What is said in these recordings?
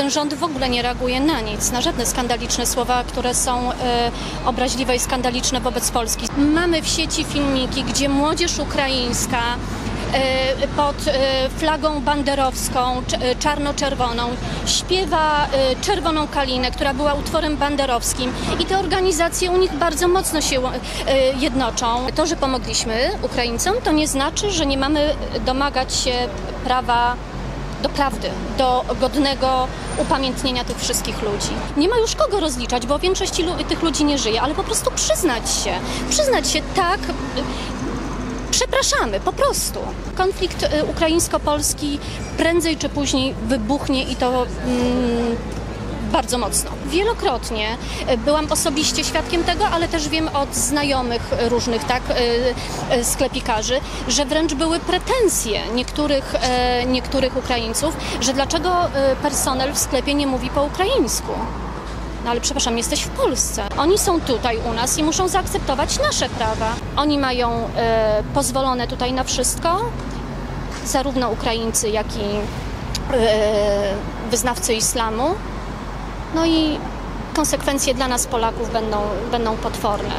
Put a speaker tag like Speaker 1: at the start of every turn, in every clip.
Speaker 1: Ten rząd w ogóle nie reaguje na nic, na żadne skandaliczne słowa, które są obraźliwe i skandaliczne wobec Polski. Mamy w sieci filmiki, gdzie młodzież ukraińska pod flagą banderowską, czarno-czerwoną, śpiewa Czerwoną Kalinę, która była utworem banderowskim, i te organizacje u nich bardzo mocno się jednoczą. To, że pomogliśmy Ukraińcom, to nie znaczy, że nie mamy domagać się prawa do prawdy, do godnego upamiętnienia tych wszystkich ludzi. Nie ma już kogo rozliczać, bo większość tych ludzi nie żyje, ale po prostu przyznać się, tak, przepraszamy, po prostu. Konflikt ukraińsko-polski prędzej czy później wybuchnie, i to bardzo mocno. Wielokrotnie byłam osobiście świadkiem tego, ale też wiem od znajomych różnych sklepikarzy, że wręcz były pretensje niektórych Ukraińców, że dlaczego personel w sklepie nie mówi po ukraińsku. No ale przepraszam, jesteś w Polsce. Oni są tutaj u nas i muszą zaakceptować nasze prawa. Oni mają pozwolone tutaj na wszystko, zarówno Ukraińcy, jak i wyznawcy islamu. No i konsekwencje dla nas, Polaków, będą potworne.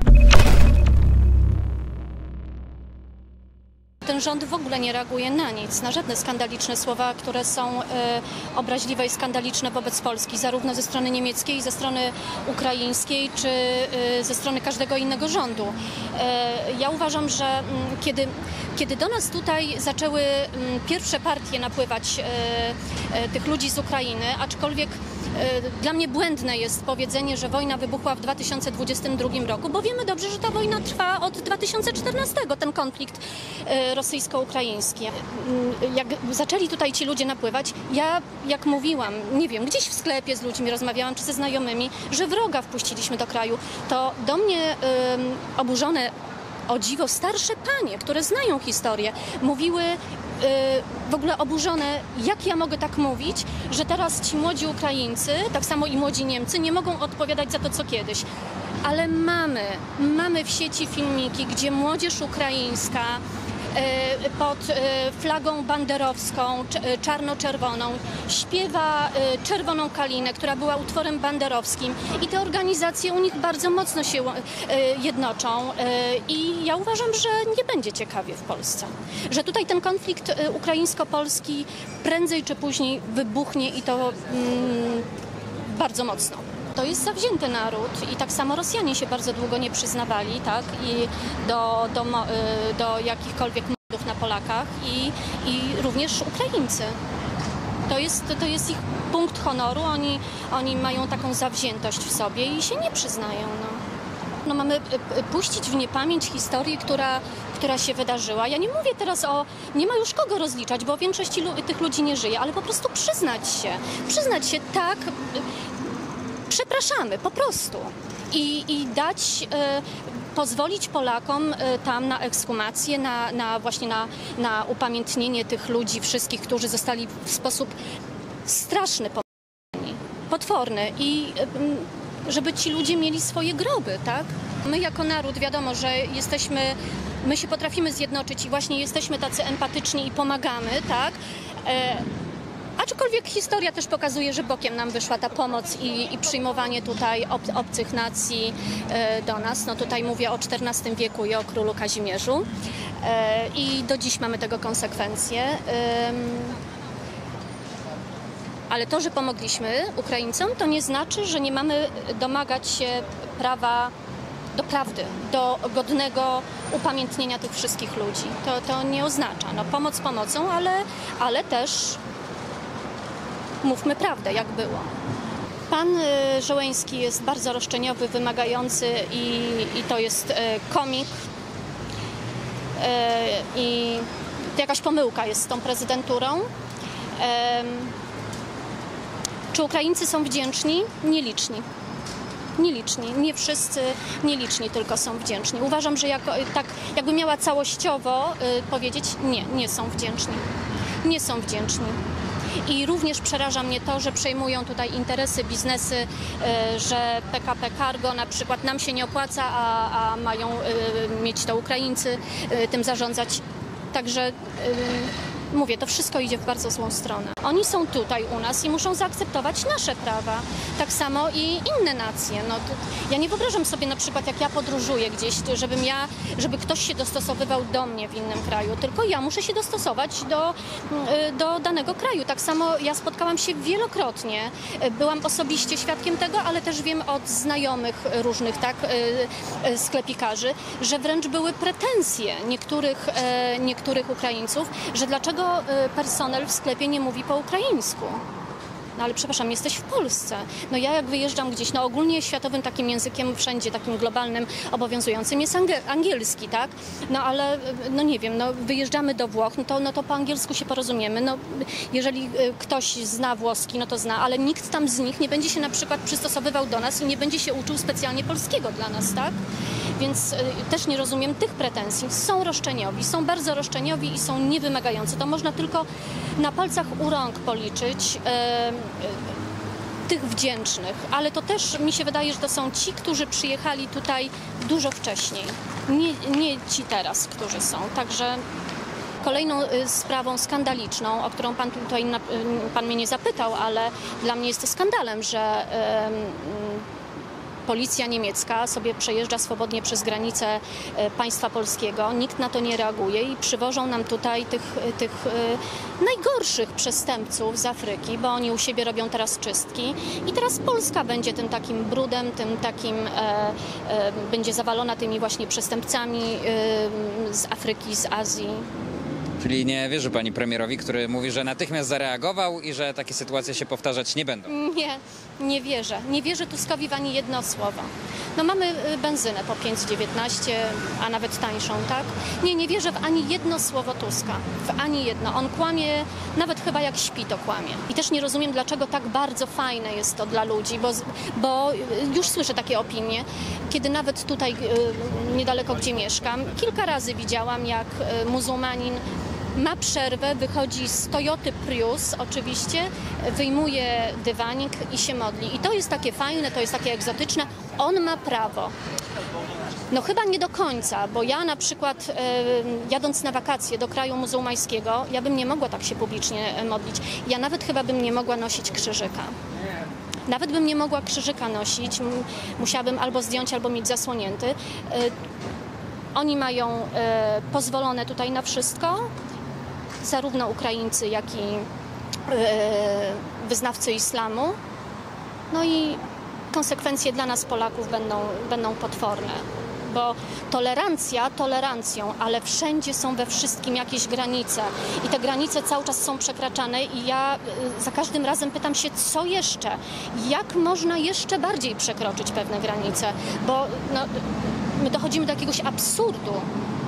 Speaker 1: Ten rząd w ogóle nie reaguje na nic, na żadne skandaliczne słowa, które są obraźliwe i skandaliczne wobec Polski, zarówno ze strony niemieckiej, ze strony ukraińskiej, czy ze strony każdego innego rządu. Ja uważam, że kiedy do nas tutaj zaczęły pierwsze partie napływać tych ludzi z Ukrainy, aczkolwiek dla mnie błędne jest powiedzenie, że wojna wybuchła w 2022 roku, bo wiemy dobrze, że ta wojna trwa od 2014, ten konflikt rosyjsko-ukraiński. Jak zaczęli tutaj ci ludzie napływać, ja, jak mówiłam, nie wiem, gdzieś w sklepie z ludźmi rozmawiałam, czy ze znajomymi, że wroga wpuściliśmy do kraju, to do mnie oburzone, o dziwo, starsze panie, które znają historię, mówiły w ogóle oburzone, jak ja mogę tak mówić, że teraz ci młodzi Ukraińcy, tak samo i młodzi Niemcy, nie mogą odpowiadać za to, co kiedyś. Ale mamy w sieci filmiki, gdzie młodzież ukraińska pod flagą banderowską, czarno-czerwoną, śpiewa Czerwoną Kalinę, która była utworem banderowskim, i te organizacje u nich bardzo mocno się jednoczą, i ja uważam, że nie będzie ciekawie w Polsce. Że tutaj ten konflikt ukraińsko-polski prędzej czy później wybuchnie, i to bardzo mocno. To jest zawzięty naród i tak samo Rosjanie się bardzo długo nie przyznawali, tak, i do jakichkolwiek mordów na Polakach, i również Ukraińcy. To jest ich punkt honoru, oni mają taką zawziętość w sobie i się nie przyznają. No, mamy puścić w niepamięć historię, która się wydarzyła. Ja nie mówię teraz nie ma już kogo rozliczać, bo większość tych ludzi nie żyje, ale po prostu przyznać się, tak, przepraszamy, po prostu. I pozwolić Polakom tam na ekshumację, właśnie na upamiętnienie tych ludzi wszystkich, którzy zostali w sposób straszny pominięci, potworny, i żeby ci ludzie mieli swoje groby, tak? My jako naród, wiadomo, że my się potrafimy zjednoczyć i właśnie jesteśmy tacy empatyczni i pomagamy, tak? Aczkolwiek historia też pokazuje, że bokiem nam wyszła ta pomoc i przyjmowanie tutaj obcych nacji do nas. No tutaj mówię o XIV wieku i o królu Kazimierzu. I do dziś mamy tego konsekwencje. Ale to, że pomogliśmy Ukraińcom, to nie znaczy, że nie mamy domagać się prawa do prawdy, do godnego upamiętnienia tych wszystkich ludzi. To nie oznacza. No, pomoc pomocą, ale też mówmy prawdę, jak było. Pan Żołęski jest bardzo roszczeniowy, wymagający, i to jest komik. I to jakaś pomyłka jest z tą prezydenturą. Czy Ukraińcy są wdzięczni? Nieliczni. Nieliczni. Nie wszyscy, nieliczni tylko są wdzięczni. Uważam, że jakby miała całościowo powiedzieć, nie są wdzięczni. Nie są wdzięczni. I również przeraża mnie to, że przejmują tutaj interesy, biznesy, że PKP Cargo na przykład nam się nie opłaca, a mają mieć to Ukraińcy, tym zarządzać. Także mówię, to wszystko idzie w bardzo złą stronę. Oni są tutaj u nas i muszą zaakceptować nasze prawa. Tak samo i inne nacje. No, ja nie wyobrażam sobie na przykład, jak ja podróżuję gdzieś, żeby ktoś się dostosowywał do mnie w innym kraju, tylko ja muszę się dostosować do danego kraju. Tak samo ja spotkałam się wielokrotnie, byłam osobiście świadkiem tego, ale też wiem od znajomych różnych sklepikarzy, że wręcz były pretensje niektórych Ukraińców, że dlaczego personel w sklepie nie mówi po ukraińsku. No ale przepraszam, jesteś w Polsce. No ja jak wyjeżdżam gdzieś, no ogólnie światowym takim językiem wszędzie, takim globalnym, obowiązującym jest angielski, tak? No ale, no nie wiem, no wyjeżdżamy do Włoch, no to po angielsku się porozumiemy. No jeżeli ktoś zna włoski, no to zna, ale nikt tam z nich nie będzie się na przykład przystosowywał do nas i nie będzie się uczył specjalnie polskiego dla nas, tak? Więc też nie rozumiem tych pretensji. Są roszczeniowi, są bardzo roszczeniowi i są niewymagający. To można tylko na palcach u rąk policzyć tych wdzięcznych, ale to też mi się wydaje, że to są ci, którzy przyjechali tutaj dużo wcześniej. Nie ci teraz, którzy są. Także kolejną sprawą skandaliczną, o którą pan mnie nie zapytał, ale dla mnie jest to skandalem, że policja niemiecka sobie przejeżdża swobodnie przez granicę państwa polskiego, nikt na to nie reaguje i przywożą nam tutaj tych najgorszych przestępców z Afryki, bo oni u siebie robią teraz czystki i teraz Polska będzie tym takim brudem, będzie zawalona tymi właśnie przestępcami z Afryki, z Azji.
Speaker 2: Czyli nie wierzy pani premierowi, który mówi, że natychmiast zareagował i że takie sytuacje się powtarzać nie będą?
Speaker 1: Nie wierzę. Nie wierzę Tuskowi w ani jedno słowo. No mamy benzynę po 5,19, a nawet tańszą, tak? Nie wierzę w ani jedno słowo Tuska. W ani jedno. On kłamie, nawet chyba jak śpi, to kłamie. I też nie rozumiem, dlaczego tak bardzo fajne jest to dla ludzi, bo już słyszę takie opinie, kiedy nawet tutaj niedaleko, gdzie mieszkam, kilka razy widziałam, jak muzułmanin ma przerwę, wychodzi z Toyoty Prius oczywiście, wyjmuje dywanik i się modli. I to jest takie fajne, to jest takie egzotyczne. On ma prawo. No chyba nie do końca, bo ja na przykład jadąc na wakacje do kraju muzułmańskiego, ja bym nie mogła tak się publicznie modlić. Ja nawet chyba bym nie mogła nosić krzyżyka. Nawet bym nie mogła krzyżyka nosić, musiałabym albo zdjąć, albo mieć zasłonięty. Oni mają pozwolone tutaj na wszystko, zarówno Ukraińcy, jak i wyznawcy islamu. No i konsekwencje dla nas, Polaków, będą potworne. Bo tolerancja tolerancją, ale wszędzie są we wszystkim jakieś granice. I te granice cały czas są przekraczane i ja za każdym razem pytam się, co jeszcze? Jak można jeszcze bardziej przekroczyć pewne granice? Bo my dochodzimy do jakiegoś absurdu.